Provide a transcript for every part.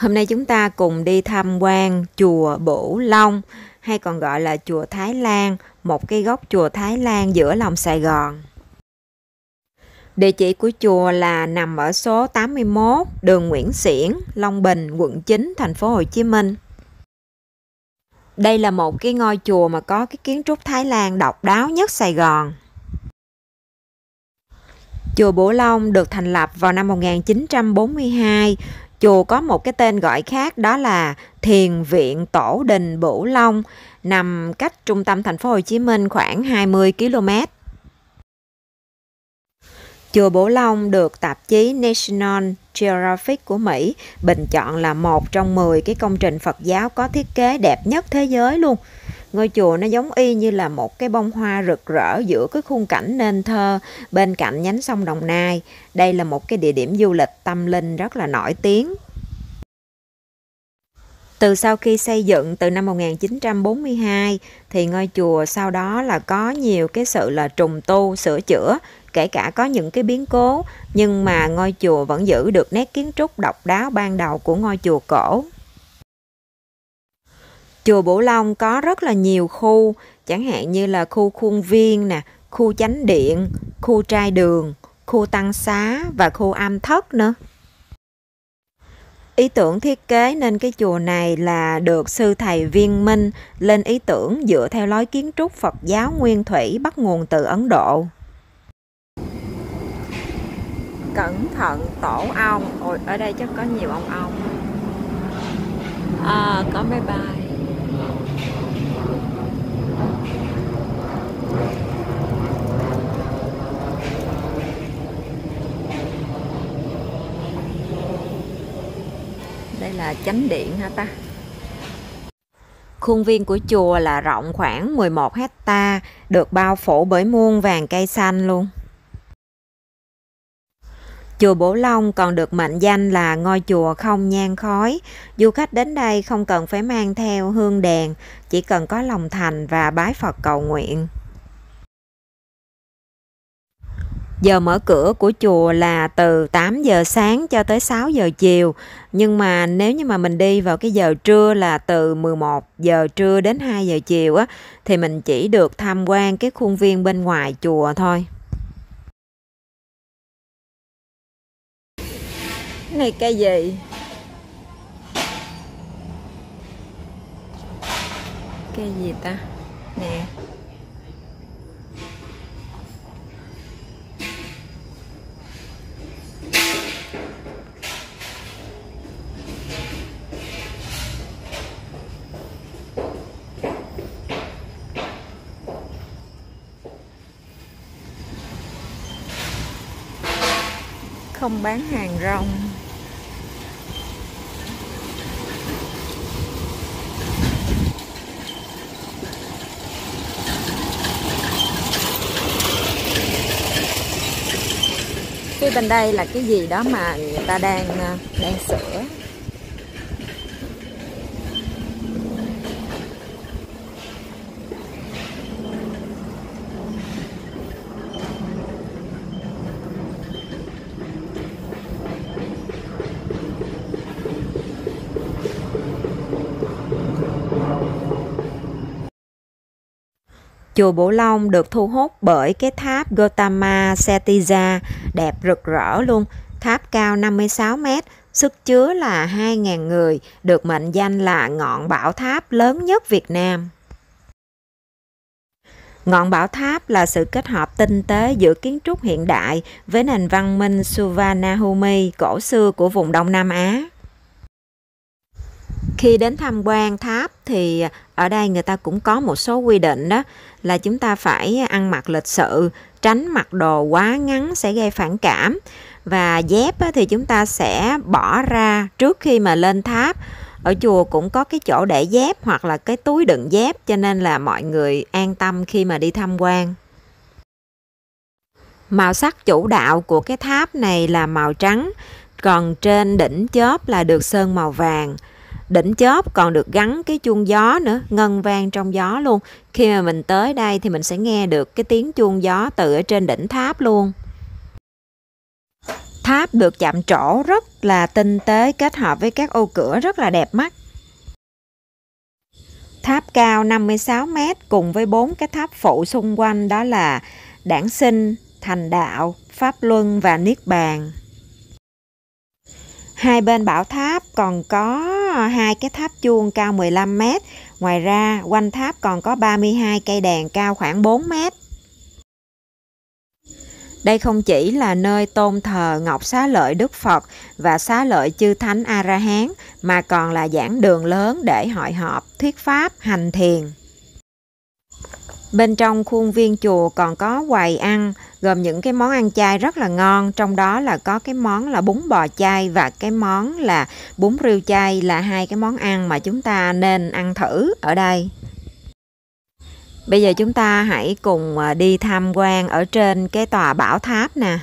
Hôm nay chúng ta cùng đi tham quan chùa Bửu Long, hay còn gọi là chùa Thái Lan, một cái góc chùa Thái Lan giữa lòng Sài Gòn. Địa chỉ của chùa là nằm ở số 81 đường Nguyễn Xiển, Long Bình, quận 9, thành phố Hồ Chí Minh. Đây là một cái ngôi chùa mà có cái kiến trúc Thái Lan độc đáo nhất Sài Gòn. Chùa Bửu Long được thành lập vào năm 1942. Chùa có một cái tên gọi khác, đó là Thiền viện Tổ đình Bửu Long, nằm cách trung tâm thành phố Hồ Chí Minh khoảng 20 km. Chùa Bửu Long được tạp chí National Geographic của Mỹ bình chọn là một trong 10 cái công trình Phật giáo có thiết kế đẹp nhất thế giới luôn. Ngôi chùa nó giống y như là một cái bông hoa rực rỡ giữa cái khung cảnh nên thơ bên cạnh nhánh sông Đồng Nai. Đây là một cái địa điểm du lịch tâm linh rất là nổi tiếng. Từ sau khi xây dựng từ năm 1942 thì ngôi chùa sau đó là có nhiều cái sự là trùng tu, sửa chữa, kể cả có những cái biến cố, nhưng mà ngôi chùa vẫn giữ được nét kiến trúc độc đáo ban đầu của ngôi chùa cổ. Chùa Bửu Long có rất là nhiều khu, chẳng hạn như là khu khuôn viên nè, khu chánh điện, khu trai đường, khu tăng xá và khu am thất nữa. Ý tưởng thiết kế nên cái chùa này là được sư thầy Viên Minh lên ý tưởng dựa theo lối kiến trúc Phật giáo nguyên thủy bắt nguồn từ Ấn Độ. Cẩn thận tổ ong. Ôi, ở đây chắc có nhiều ong. Có máy bay. Đây là chánh điện hả ta? Khuôn viên của chùa là rộng khoảng 11 hecta, được bao phủ bởi muôn vàn cây xanh luôn. Chùa Bửu Long còn được mệnh danh là ngôi chùa không nhang khói. Du khách đến đây không cần phải mang theo hương đèn, chỉ cần có lòng thành và bái Phật cầu nguyện. Giờ mở cửa của chùa là từ 8 giờ sáng cho tới 6 giờ chiều. Nhưng mà nếu như mà mình đi vào cái giờ trưa là từ 11 giờ trưa đến 2 giờ chiều á, thì mình chỉ được tham quan cái khuôn viên bên ngoài chùa thôi. Cái này cây gì? Cây gì ta? Nè. Không bán hàng rong. Phía bên đây là cái gì đó mà người ta đang sửa. Chùa Bửu Long được thu hút bởi cái tháp Gautama Kshitija đẹp rực rỡ luôn. Tháp cao 56 m, sức chứa là 2.000 người, được mệnh danh là ngọn bảo tháp lớn nhất Việt Nam. Ngọn bảo tháp là sự kết hợp tinh tế giữa kiến trúc hiện đại với nền văn minh Suvarnabhumi cổ xưa của vùng Đông Nam Á. Khi đến tham quan tháp thì ở đây người ta cũng có một số quy định, đó là chúng ta phải ăn mặc lịch sự, tránh mặc đồ quá ngắn sẽ gây phản cảm. Và dép thì chúng ta sẽ bỏ ra trước khi mà lên tháp. Ở chùa cũng có cái chỗ để dép hoặc là cái túi đựng dép, cho nên là mọi người an tâm khi mà đi tham quan. Màu sắc chủ đạo của cái tháp này là màu trắng, còn trên đỉnh chóp là được sơn màu vàng. Đỉnh chóp còn được gắn cái chuông gió nữa, ngân vang trong gió luôn. Khi mà mình tới đây thì mình sẽ nghe được cái tiếng chuông gió từ ở trên đỉnh tháp luôn. Tháp được chạm trổ rất là tinh tế kết hợp với các ô cửa rất là đẹp mắt. Tháp cao 56 m cùng với 4 cái tháp phụ xung quanh, đó là Đản Sinh, Thành Đạo, Pháp Luân và Niết Bàn. Hai bên bảo tháp còn có 2 cái tháp chuông cao 15 m. Ngoài ra, quanh tháp còn có 32 cây đèn cao khoảng 4 m. Đây không chỉ là nơi tôn thờ Ngọc Xá Lợi Đức Phật và Xá Lợi Chư Thánh A-la-hán, mà còn là giảng đường lớn để hội họp, thuyết pháp, hành thiền. Bên trong khuôn viên chùa còn có quầy ăn, gồm những cái món ăn chay rất là ngon, trong đó là có cái món là bún bò chay và cái món là bún riêu chay, là hai cái món ăn mà chúng ta nên ăn thử ở đây. Bây giờ chúng ta hãy cùng đi tham quan ở trên cái tòa bảo tháp nè.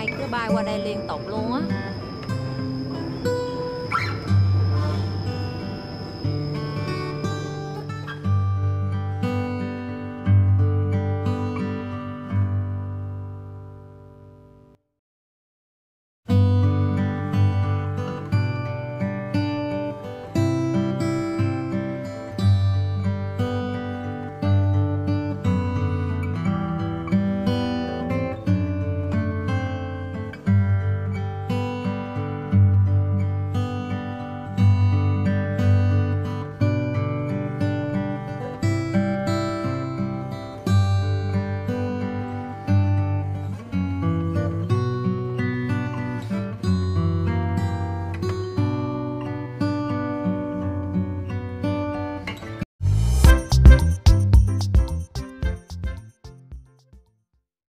bay cứ bay qua đây liên tục luôn á.